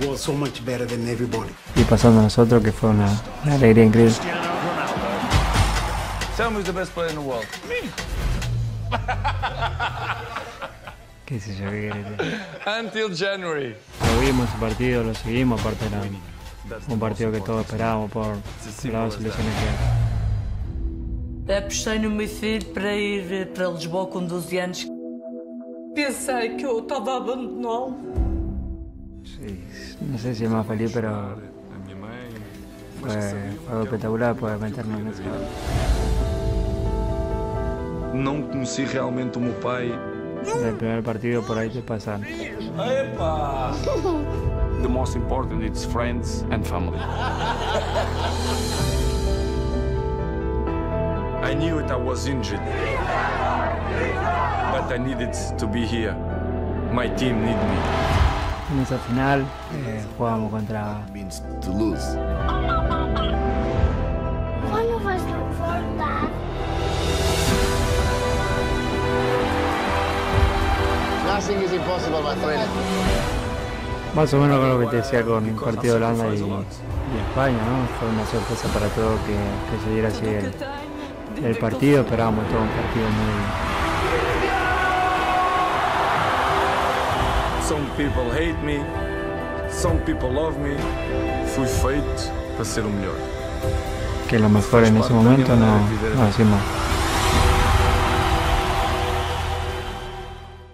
was so much better than everybody. Y pasando a nosotros, que fue una alegría increíble. Tell me who's the best player in the world. Me. Qué sé yo, qué querés decir. Until January. Lo vimos ese partido, lo seguimos, aparte era un partido que todos esperábamos por las dos selecciones que hay. Apostei no meu filho para ir para Lisboa com 12 anos. Pensei que eu estava a abandoná-lo. Sí, no sé si es más feliz, pero fue algo espectacular poder meternos en eso. Não conheci realmente o meu pai. El primer partido por ahí te pasan. The most important is friends and family. I knew it, I was injured, but I needed to be here. My team need me. En esa final jugábamos contra means to lose. One of us look for that. Nothing is impossible, my friend. más o menos con lo que te decía con el partido de Holanda y España, ¿no? Fue una sorpresa para todos que se diera así el partido. Esperábamos todo un partido muy... Some people hate me, some people love me. Fui feito para ser o melhor. Que lo mejor en ese momento no decimos.